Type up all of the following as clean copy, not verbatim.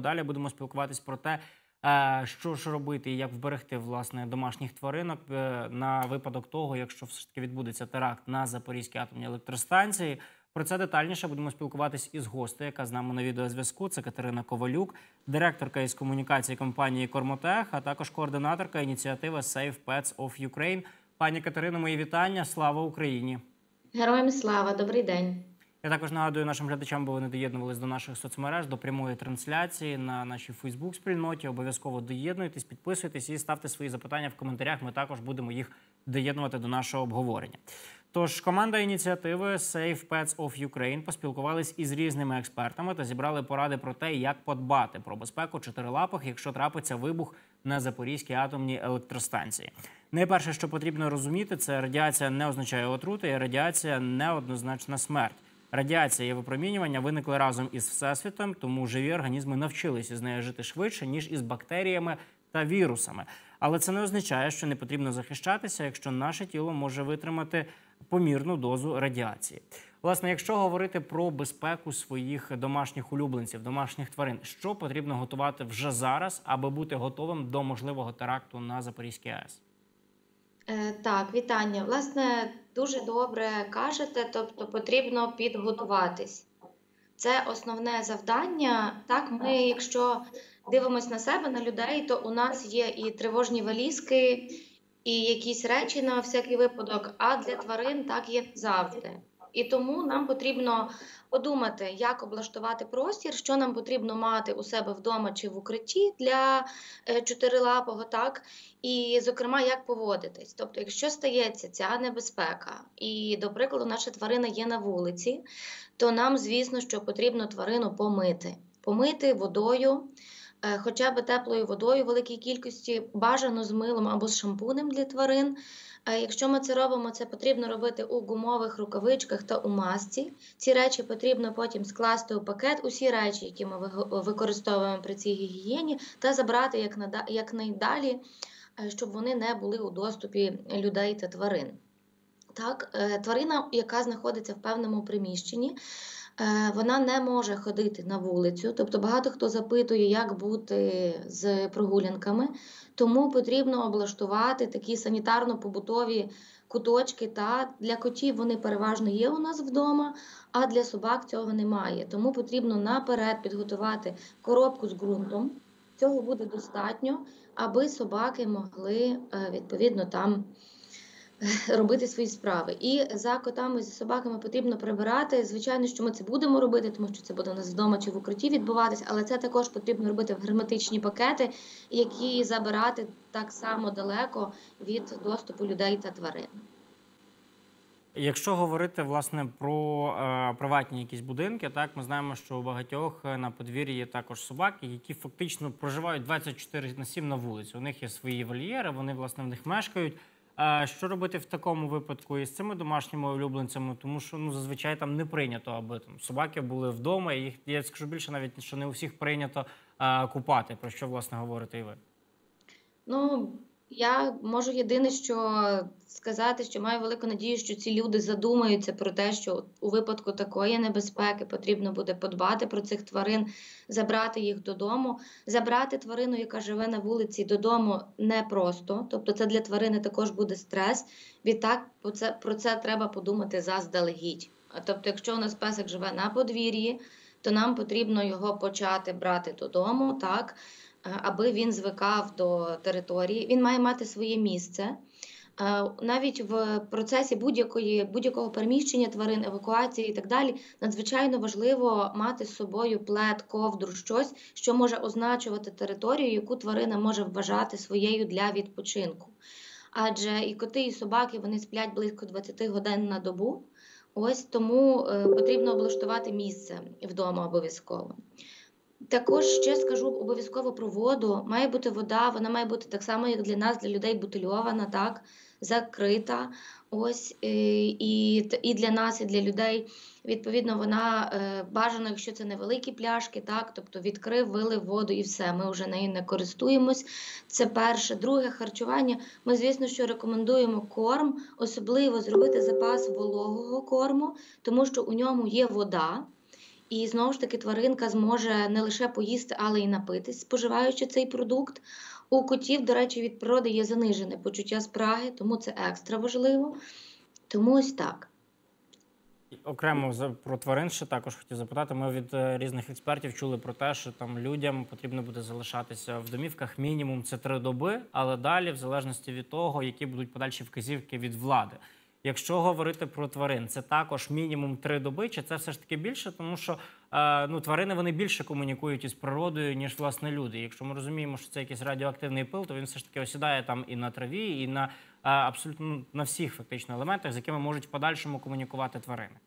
Далі будемо спілкуватись про те, що ж робити і як вберегти, власне, домашніх тваринок на випадок того, якщо все ж таки відбудеться теракт на Запорізькій атомній електростанції. Про це детальніше будемо спілкуватись із гостею, яка з нами на відеозв'язку. Це Катерина Ковалюк, директорка із комунікації компанії «Кормотех», а також координаторка ініціативи Save Pets of Ukraine. Пані Катерино, мої вітання. Слава Україні! Героям слава! Добрий день! Я також нагадую нашим глядачам, бо вони доєднувались до наших соцмереж, до прямої трансляції на нашій Фейсбук-спільноті. Обов'язково доєднуйтесь, підписуйтесь і ставте свої запитання в коментарях. Ми також будемо їх доєднувати до нашого обговорення. Тож, команда ініціативи Save Pets of Ukraine поспілкувались із різними експертами та зібрали поради про те, як подбати про безпеку чотирилапих, якщо трапиться вибух на Запорізькій атомній електростанції. Найперше, що потрібно розуміти, це радіація не означає отрути, і радіація неоднозначна смерть. Радіація і випромінювання виникли разом із Всесвітом, тому живі організми навчилися з нею жити швидше, ніж із бактеріями та вірусами. Але це не означає, що не потрібно захищатися, якщо наше тіло може витримати помірну дозу радіації. Власне, якщо говорити про безпеку своїх домашніх улюбленців, домашніх тварин, що потрібно готувати вже зараз, аби бути готовим до можливого теракту на Запорізькій АЕС? Так, вітання. Власне, дуже добре кажете, тобто потрібно підготуватись. Це основне завдання. Так, ми, якщо дивимося на себе, на людей, то у нас є і тривожні валізки, і якісь речі на всякий випадок, а для тварин так є завжди. І тому нам потрібно подумати, як облаштувати простір, що нам потрібно мати у себе вдома чи в укритті для чотирилапого, так, і, зокрема, як поводитись. Тобто, якщо стається ця небезпека, і, до прикладу, наша тварина є на вулиці, то нам, звісно, що потрібно тварину помити. Помити водою, хоча б теплою водою в великій кількості, бажано з милом або з шампунем для тварин. Якщо ми це робимо, це потрібно робити у гумових рукавичках та у масці. Ці речі потрібно потім скласти у пакет, усі речі, які ми використовуємо при цій гігієні, та забрати якнайдалі, щоб вони не були у доступі людей та тварин. Так, тварина, яка знаходиться в певному приміщенні, вона не може ходити на вулицю, тобто багато хто запитує, як бути з прогулянками, тому потрібно облаштувати такі санітарно-побутові куточки, та для котів вони переважно є у нас вдома, а для собак цього немає. Тому потрібно наперед підготувати коробку з ґрунтом, цього буде достатньо, аби собаки могли, відповідно, там робити свої справи. І за котами, за собаками потрібно прибирати. Звичайно, що ми це будемо робити, тому що це буде у нас вдома чи в укритті відбуватися, але це також потрібно робити в герметичні пакети, які забирати так само далеко від доступу людей та тварин. Якщо говорити, власне, про приватні якісь будинки, так, ми знаємо, що у багатьох на подвір'ї є також собаки, які фактично проживають 24/7 на вулиці. У них є свої вольєри, вони, власне, в них мешкають. Що робити в такому випадку із цими домашніми улюбленцями? Тому що зазвичай там не прийнято, аби собаки були вдома. І їх, я скажу більше навіть, що не у всіх прийнято купати. Про що, власне, говорите і ви? Я можу єдине, що сказати, що маю велику надію, що ці люди задумаються про те, що у випадку такої небезпеки потрібно буде подбати про цих тварин, забрати їх додому. Забрати тварину, яка живе на вулиці, додому непросто, тобто це для тварини також буде стрес. Відтак про це треба подумати заздалегідь. Тобто, якщо у нас песик живе на подвір'ї, то нам потрібно його почати брати додому, так, аби він звикав до території. Він має мати своє місце. Навіть в процесі будь-якого переміщення тварин, евакуації і так далі, надзвичайно важливо мати з собою плед, ковдру, щось, що може означувати територію, яку тварина може вважати своєю для відпочинку. Адже і коти, і собаки, вони сплять близько 20 годин на добу, ось тому потрібно облаштувати місце вдома обов'язково. Також ще скажу обов'язково про воду. Має бути вода, вона має бути так само, як для нас, для людей, бутильована, так, закрита. Ось, і для нас, і для людей. Відповідно, вона бажано, якщо це невеликі пляшки, так, тобто відкрив, вилив воду і все, ми вже нею не користуємось. Це перше. Друге, харчування. Ми, звісно, що рекомендуємо корм, особливо зробити запас вологого корму, тому що у ньому є вода. І знову ж таки тваринка зможе не лише поїсти, але й напитись, споживаючи цей продукт. У котів, до речі, від природи є занижене почуття спраги, тому це екстра важливо. Тому ось так. Окремо про тварин ще також хотів запитати. Ми від різних експертів чули про те, що там людям потрібно буде залишатися в домівках мінімум це 3 доби, але далі, в залежності від того, які будуть подальші вказівки від влади. Якщо говорити про тварин, це також мінімум 3 доби, чи це все ж таки більше? Тому що тварини вони більше комунікують із природою, ніж власне люди. Якщо ми розуміємо, що це якийсь радіоактивний пил, то він все ж таки осідає там і на траві, і на абсолютно на всіх фактично елементах, з якими можуть в подальшому комунікувати тварини.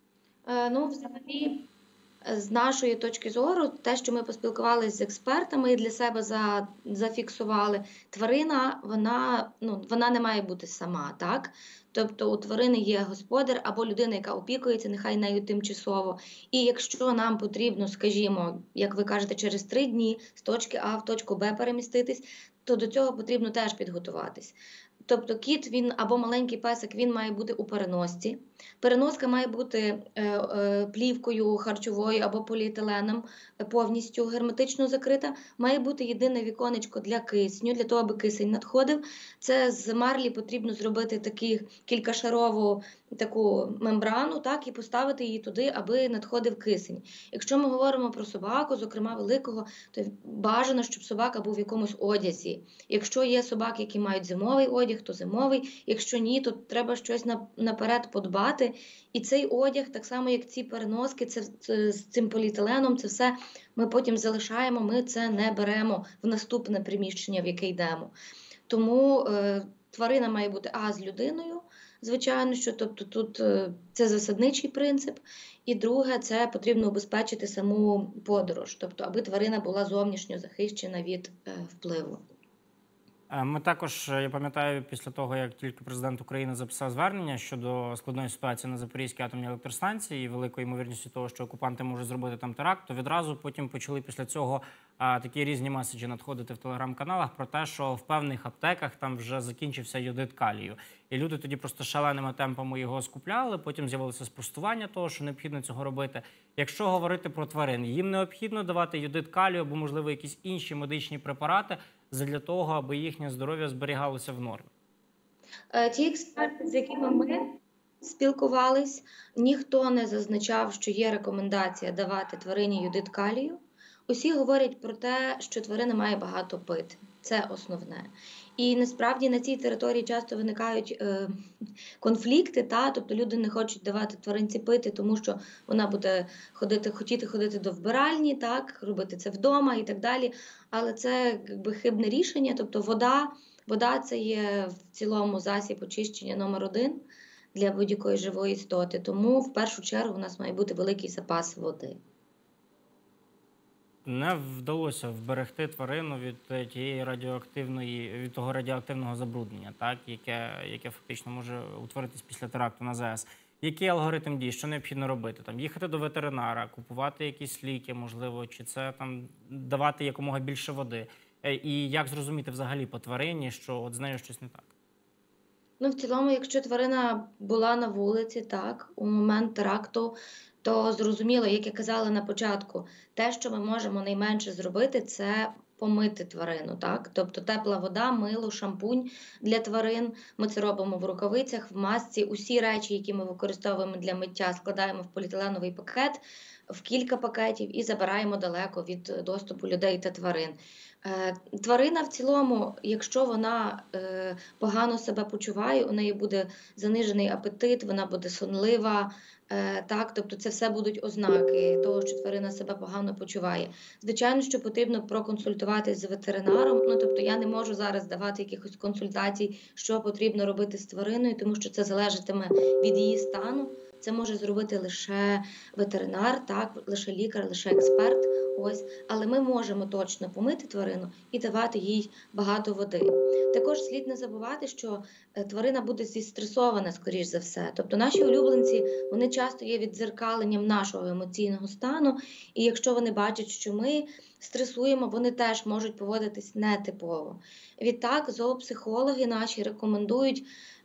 Взагалі, з нашої точки зору, те, що ми поспілкувалися з експертами і для себе зафіксували, тварина, вона не має бути сама, так? Тобто у тварини є господар або людина, яка опікується, нехай нею тимчасово. І якщо нам потрібно, скажімо, як ви кажете, через 3 дні з точки А в точку Б переміститись, то до цього потрібно теж підготуватись. Тобто кіт, він або маленький песик, він має бути у переносці. Переноска має бути плівкою харчовою або поліетиленом повністю герметично закрита. Має бути єдине віконечко для кисню, для того, аби кисень надходив. Це з марлі потрібно зробити кількашарову таку мембрану, так, і поставити її туди, аби надходив кисень. Якщо ми говоримо про собаку, зокрема великого, то бажано, щоб собака був в якомусь одязі. Якщо є собаки, які мають зимовий одяг, то зимовий. Якщо ні, то треба щось наперед подбати. І цей одяг, так само як ці переноски, з цим поліетиленом, це все ми потім залишаємо, ми це не беремо в наступне приміщення, в яке йдемо. Тому тварина має бути з людиною, звичайно, що тобто тут це засадничий принцип. І друге, це потрібно убезпечити саму подорож, тобто аби тварина була зовнішньо захищена від впливу. Ми також, я пам'ятаю, після того, як тільки президент України записав звернення щодо складної ситуації на Запорізькій атомній електростанції і великої ймовірності того, що окупанти можуть зробити там теракт, то відразу потім почали після цього такі різні меседжі надходити в телеграм-каналах про те, що в певних аптеках там вже закінчився йодид калію. І люди тоді просто шаленими темпами його скупляли, потім з'явилося спростування того, що необхідно цього робити. Якщо говорити про тварин, їм необхідно давати йодид калію або, можливо, якісь інші медичні препарати для того, аби їхнє здоров'я зберігалося в нормі? Ті експерти, з якими ми спілкувались, ніхто не зазначав, що є рекомендація давати тварині йодид калію. Усі говорять про те, що тварина має багато пити. Це основне. І насправді на цій території часто виникають конфлікти, тобто люди не хочуть давати тваринці пити, тому що вона буде хотіти ходити до вбиральні, так, робити це вдома і так далі. Але це хибне рішення, тобто вода це є в цілому засіб очищення номер 1 для будь-якої живої істоти. Тому в першу чергу у нас має бути великий запас води. Не вдалося вберегти тварину від того радіоактивного забруднення, так, яке фактично може утворитись після теракту на ЗАЕС. Який алгоритм дій? Що необхідно робити? Там їхати до ветеринара, купувати якісь ліки, можливо, чи це там давати якомога більше води? І як зрозуміти взагалі по тварині, що от з нею щось не так? В цілому, якщо тварина була на вулиці, так, у момент теракту, то зрозуміло, як я казала на початку, те, що ми можемо найменше зробити, це помити тварину, так? Тобто тепла вода, мило, шампунь для тварин. Ми це робимо в рукавицях, в масці. Усі речі, які ми використовуємо для миття, складаємо в поліетиленовий пакет, в кілька пакетів і забираємо далеко від доступу людей та тварин. Тварина в цілому, якщо вона погано себе почуває, у неї буде занижений апетит, вона буде сонлива, так, тобто це все будуть ознаки того, що тварина себе погано почуває. Звичайно, що потрібно проконсультуватись з ветеринаром, тобто я не можу зараз давати якихось консультацій, що потрібно робити з твариною, тому що це залежатиме від її стану. Це може зробити лише ветеринар, так, лише лікар, лише експерт. Ось, але ми можемо точно помити тварину і давати їй багато води. Також слід не забувати, що тварина буде зістресована, скоріш за все. Тобто наші улюбленці, вони часто є віддзеркаленням нашого емоційного стану, і якщо вони бачать, що ми стресуємо, вони теж можуть поводитись нетипово. Відтак, зоопсихологи наші рекомендують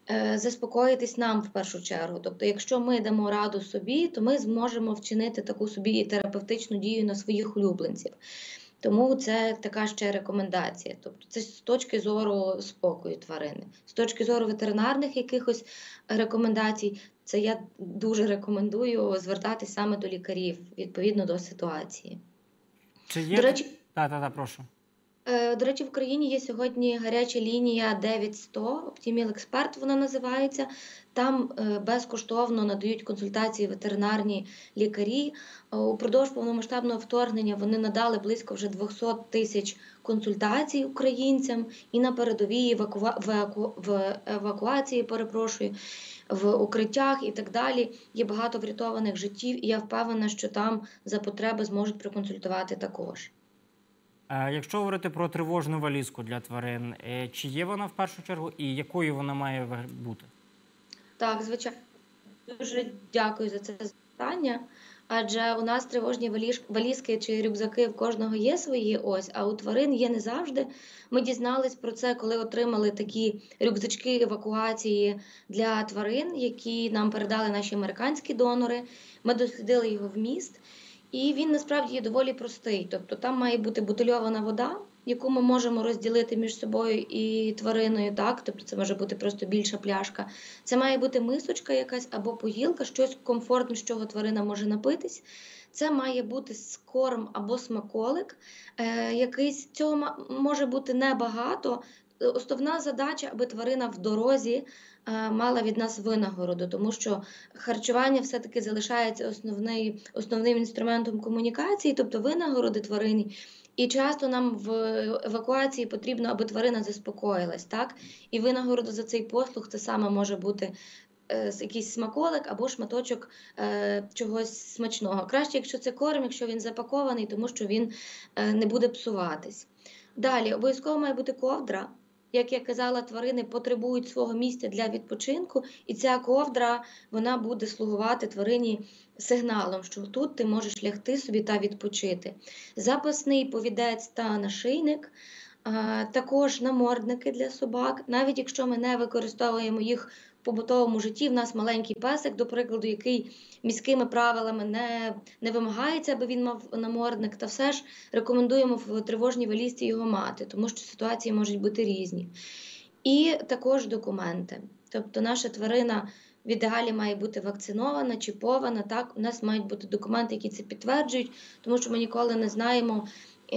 заспокоїтись нам в першу чергу. Тобто, якщо ми дамо раду собі, то ми зможемо вчинити таку собі терапевтичну дію на своїх улюбленців. Тому це така ще рекомендація. Тобто це з точки зору спокою тварини. З точки зору ветеринарних якихось рекомендацій, це я дуже рекомендую звертатись саме до лікарів, відповідно до ситуації. Чи є... До речі, прошу. До речі, в Україні є сьогодні гаряча лінія 9100, Optimal Expert вона називається. Там безкоштовно надають консультації ветеринарні лікарі. Упродовж повномасштабного вторгнення вони надали близько вже 200 тисяч консультацій українцям і на передовій в евакуації, в укриттях і так далі. Є багато врятованих життів, і я впевнена, що там за потреби зможуть проконсультувати також. Якщо говорити про тривожну валізку для тварин, чи є вона в першу чергу і якою вона має бути? Так, звичайно. Дуже дякую за це запитання. Адже у нас тривожні валізки чи рюкзаки в кожного є свої, а у тварин є не завжди. Ми дізнались про це, коли отримали такі рюкзачки евакуації для тварин, які нам передали наші американські донори. Ми дослідили його вміст. І він насправді є доволі простий. Тобто там має бути бутильована вода, яку ми можемо розділити між собою і твариною. Так? Тобто це може бути просто більша пляшка. Це має бути мисочка якась або поїлка, щось комфортне, з чого тварина може напитись. Це має бути корм або смаколик. Якийсь цього може бути небагато. Основна задача, аби тварина в дорозі мала від нас винагороду, тому що харчування все-таки залишається основним інструментом комунікації, тобто винагороди тварині. І часто нам в евакуації потрібно, аби тварина заспокоїлась, так? І винагорода за цей послуг це саме може бути якийсь смаколик або шматочок чогось смачного. Краще, якщо це корм, якщо він запакований, тому що він не буде псуватись. Далі, обов'язково має бути ковдра. Як я казала, тварини потребують свого місця для відпочинку, і ця ковдра, вона буде слугувати тварині сигналом, що тут ти можеш лягти собі та відпочити. Запасний повідець та нашийник, також намордники для собак. Навіть якщо ми не використовуємо їх в побутовому житті, в нас маленький песик, до прикладу, який міськими правилами не вимагається, аби він мав намордник, та все ж рекомендуємо в тривожній валізці його мати, тому що ситуації можуть бути різні. І також документи. Тобто наша тварина в ідеалі має бути вакцинована, чіпована, так? У нас мають бути документи, які це підтверджують, тому що ми ніколи не знаємо,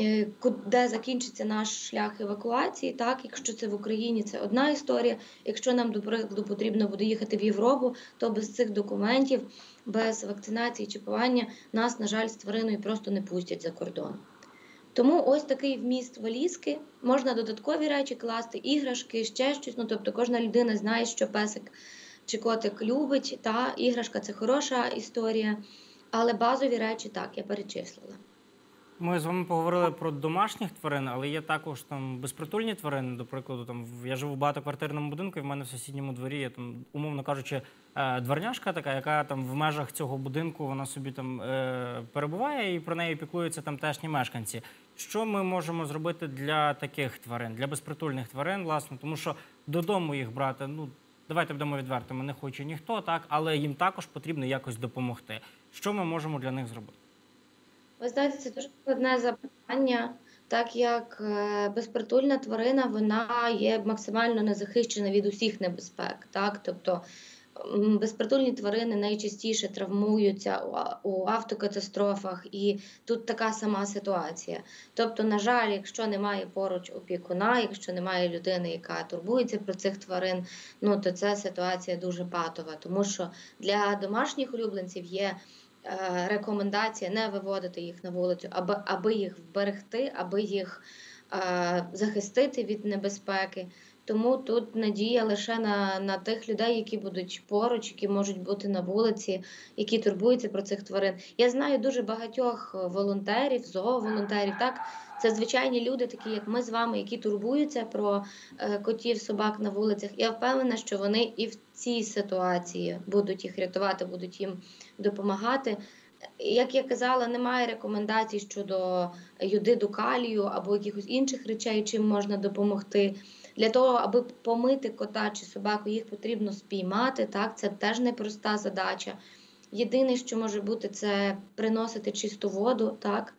де закінчиться наш шлях евакуації. Так? Якщо це в Україні, це одна історія. Якщо нам, до прикладу, потрібно буде їхати в Європу, то без цих документів, без вакцинації, чіпування, нас, на жаль, з твариною просто не пустять за кордон. Тому ось такий вміст валізки. Можна додаткові речі класти, іграшки, ще щось. Тобто кожна людина знає, що песик чи котик любить. Та іграшка – це хороша історія. Але базові речі, так, я перечислила. Ми з вами поговорили про домашніх тварин, але є також там безпритульні тварини. До прикладу, я живу в багатоквартирному будинку, і в мене в сусідньому дворі є, умовно кажучи, дворняжка така, яка там в межах цього будинку, вона собі там перебуває, і про неї піклуються тамтешні мешканці. Що ми можемо зробити для таких тварин, для безпритульних тварин, власне, тому що додому їх брати, давайте будемо відвертими, не хоче ніхто, так, але їм також потрібно якось допомогти. Що ми можемо для них зробити? Ви знаєте, це дуже складне запитання, так як безпритульна тварина, вона є максимально незахищена від усіх небезпек. Так? Тобто безпритульні тварини найчастіше травмуються у автокатастрофах, і тут така сама ситуація. Тобто, на жаль, якщо немає поруч опікуна, якщо немає людини, яка турбується про цих тварин, то ця ситуація дуже патова, тому що для домашніх улюбленців є рекомендація не виводити їх на вулицю, аби їх вберегти, аби їх захистити від небезпеки. Тому тут надія лише на тих людей, які будуть поруч, які можуть бути на вулиці, які турбуються про цих тварин. Я знаю дуже багатьох волонтерів, зооволонтерів, так? Це звичайні люди, такі як ми з вами, які турбуються про котів, собак на вулицях. Я впевнена, що вони і в цій ситуації будуть їх рятувати, будуть їм допомагати. як я казала, немає рекомендацій щодо йодиду калію або якихось інших речей, чим можна допомогти. Для того, аби помити кота чи собаку, їх потрібно спіймати, так? Це теж непроста задача. Єдине, що може бути, це приносити чисту воду, так?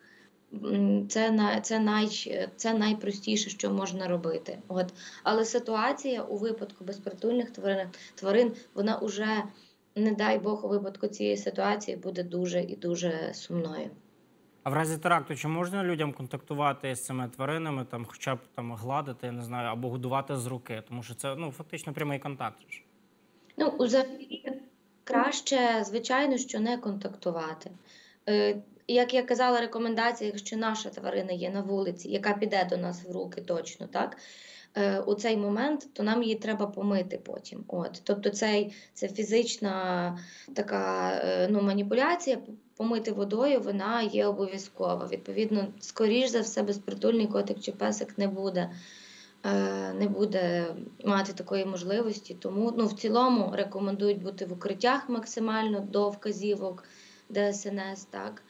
Це найпростіше, що можна робити. Але ситуація у випадку безпритульних тварин, вона уже, не дай Бог, у випадку цієї ситуації буде дуже і дуже сумною. А в разі теракту чи можна людям контактувати з цими тваринами, хоча б гладити, я не знаю, або годувати з руки? Тому що це фактично прямий контакт. Взагалі краще, звичайно, що не контактувати. Як я казала, рекомендація, якщо наша тварина є на вулиці, яка піде до нас в руки точно, так, у цей момент, то нам її треба помити потім. Тобто це фізична така маніпуляція, помити водою, вона є обов'язкова. Відповідно, скоріш за все, безпритульний котик чи песик не буде мати такої можливості. Тому в цілому рекомендують бути в укриттях максимально до вказівок ДСНС, так.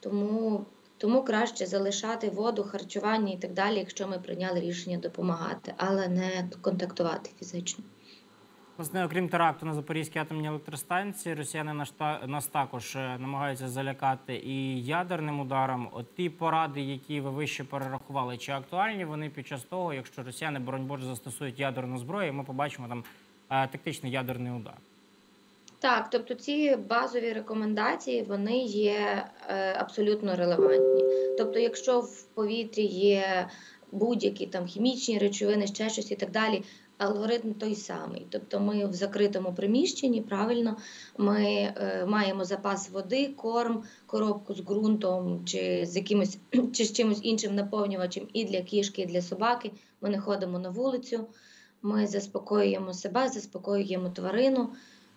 Тому краще залишати воду, харчування і так далі, якщо ми прийняли рішення допомагати, але не контактувати фізично. Власне, окрім теракту на Запорізькій атомній електростанції, росіяни нас також намагаються залякати і ядерним ударом. Ті поради, які ви вище перерахували, чи актуальні вони під час того, якщо росіяни, боронь Боже, застосують ядерну зброю, і ми побачимо тактичний ядерний удар? Так, тобто ці базові рекомендації, вони є абсолютно релевантні. Тобто, якщо в повітрі є будь-які хімічні речовини, ще щось і так далі, алгоритм той самий. Тобто ми в закритому приміщенні, правильно, ми маємо запас води, корм, коробку з ґрунтом чи з чимось іншим наповнювачем і для кішки, і для собаки. Ми не ходимо на вулицю, ми заспокоюємо себе, заспокоюємо тварину.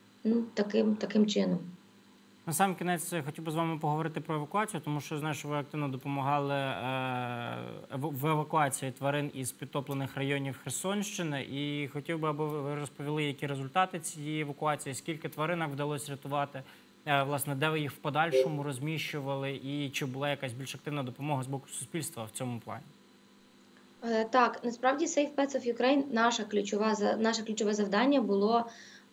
Таким чином. На сам кінець хотів би з вами поговорити про евакуацію, тому що знаю, що ви активно допомагали в евакуації тварин із підтоплених районів Херсонщини. І хотів би, аби ви розповіли, які результати цієї евакуації, скільки тваринок вдалося рятувати, власне, де ви їх в подальшому розміщували і чи була якась більш активна допомога з боку суспільства в цьому плані? Так, насправді Safe Pets of Ukraine, наше ключове завдання було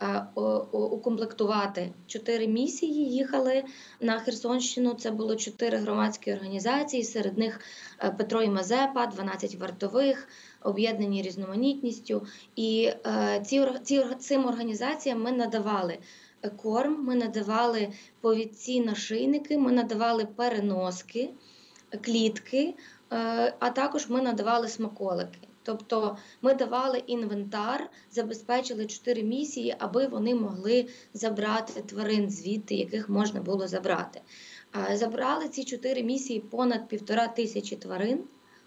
укомплектувати 4 місії, їхали на Херсонщину. Це було 4 громадські організації, серед них Петро і Мазепа, 12 вартових, об'єднані різноманітністю. І цим організаціям ми надавали корм, ми надавали повідці нашийники, ми надавали переноски, клітки, а також ми надавали смаколики. Тобто ми давали інвентар, забезпечили 4 місії, аби вони могли забрати тварин звідти, яких можна було забрати. Забрали ці 4 місії понад 1500 тварин.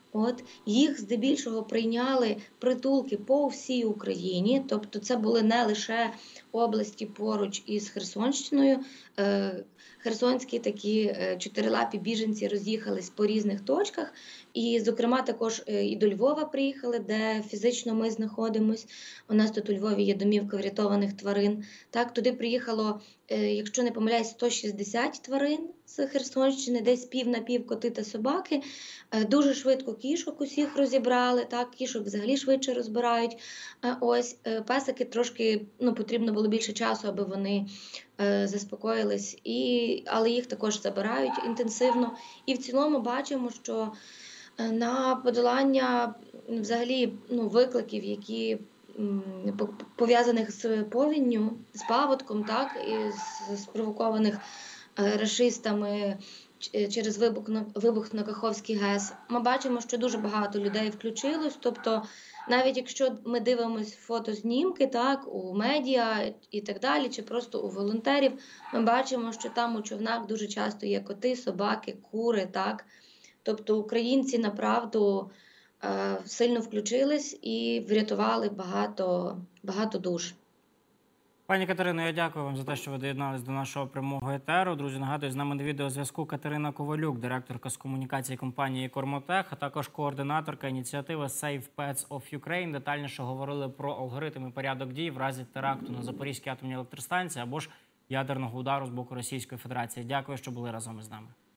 Їх здебільшого прийняли притулки по всій Україні, тобто це були не лише області поруч із Херсонщиною. Херсонські такі чотирилапі біженці роз'їхались по різних точках, і, зокрема, також і до Львова приїхали, де фізично ми знаходимось. У нас тут у Львові є домівка врятованих тварин. Так, туди приїхало, якщо не помиляюсь, 160 тварин з Херсонщини, десь пів на пів коти та собаки. Дуже швидко кішок усіх розібрали, так, кішок взагалі швидше розбирають. Песики трошки, потрібно було більше часу, аби вони заспокоїлись, але їх також забирають інтенсивно. І в цілому бачимо, що на подолання взагалі викликів, які пов'язаних з повінню, з паводком, так, і спровокованих рашистами через вибух на Каховський ГЕС, ми бачимо, що дуже багато людей включилось. Тобто, навіть якщо ми дивимося фотознімки, так, у медіа і так далі, чи просто у волонтерів, ми бачимо, що там у човнах дуже часто є коти, собаки, кури, так. Тобто українці направду сильно включились і врятували багато душ. Пані Катерино, я дякую вам за те, що ви доєдналися до нашого прямого етеру. Друзі, нагадую, з нами на відеозв'язку Катерина Ковалюк, директорка з комунікації компанії «Кормотех», а також координаторка ініціативи Safe Pets of Ukraine. Детальніше говорили про алгоритм і порядок дій в разі теракту на Запорізькій атомній електростанції або ж ядерного удару з боку Російської Федерації. Дякую, що були разом із нами.